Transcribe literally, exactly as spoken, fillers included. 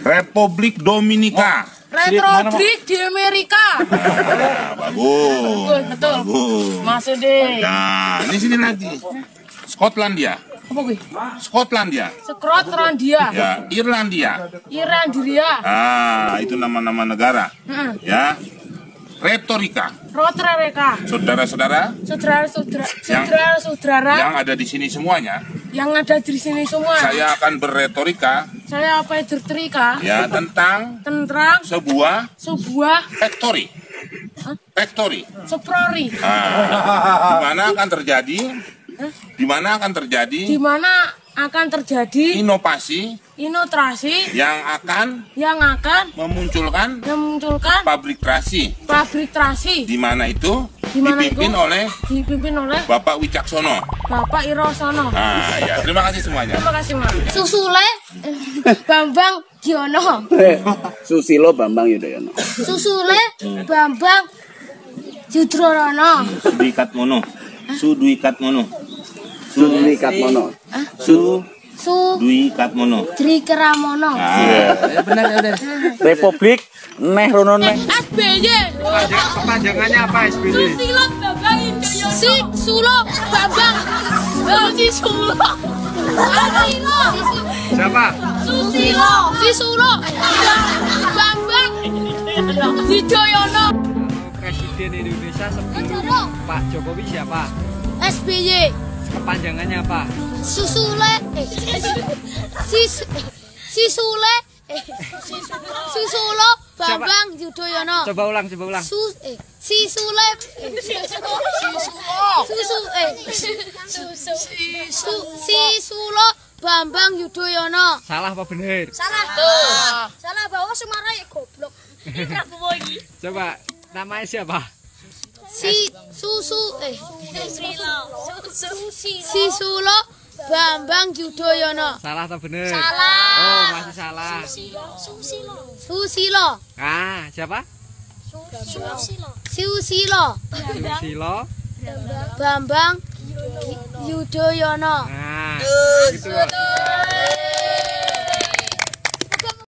Republik Dominika. Republik di Amerika. Nah, bagus. Betul. Bagus. Masuk deh. Nah, ini sini lagi. Skotlandia. Apa gue? Skotlandia. Skotlandia. Ya, Irlandia. Irlandia. Ah, itu nama-nama negara. Heeh. Ya. Retorika. Rotreka. Saudara-saudara Saudara-saudara, Yang- saudara-saudara yang ada di sini semuanya, yang ada di sini semua. saya akan berretorika Saya apa itu terika ya tentang tentang sebuah sebuah factory. Factory. seprori Nah, di mana akan terjadi? Di mana akan terjadi di mana akan terjadi inovasi inovasi yang akan yang akan memunculkan memunculkan pabrik terasi, pabrik terasi di mana itu Di mana dipimpin itu? oleh dipimpin oleh Bapak Wicaksono. Bapak Irosono. Nah, ya terima kasih semuanya. Terima kasih, Mas. Susule Bambang Giono. Susilo Bambang Yudhoyono. Susule Bambang Yudroyono. Sudwi Katmono. Sudwi Katmono. Sudwi Katmono. Su Su Dwi Katmono. Dri Keramono. Ah, Republik Neh Rono Neh. S B Y. Kepanjangannya apa S B Y? Susilo Bambang Yudhoyono. Si Sulo Bambang. Si Sulo. Susilo. Siapa? Susilo. Si Sulo Bambang Yudhoyono. Presiden Indonesia sebelum Pak Jokowi siapa? S B Y. Kepanjangannya apa? Susule eh, si si Sule eh, Susulo Bambang Yudhoyono. Coba ulang, coba ulang. Su eh, si Sule eh, Susu eh Su, si Sulo Bambang Yudhoyono. Salah apa bener? Salah tuh. Salah bawa Semarang ya goblok. Coba namanya siapa? Si Susu eh si Sulo Bambang Yudhoyono. Salah atau bener? Salah. Oh, masih salah. Susilo. Ah, siapa? Susilo Susilo. Bambang Yudhoyono. Nah, gitu.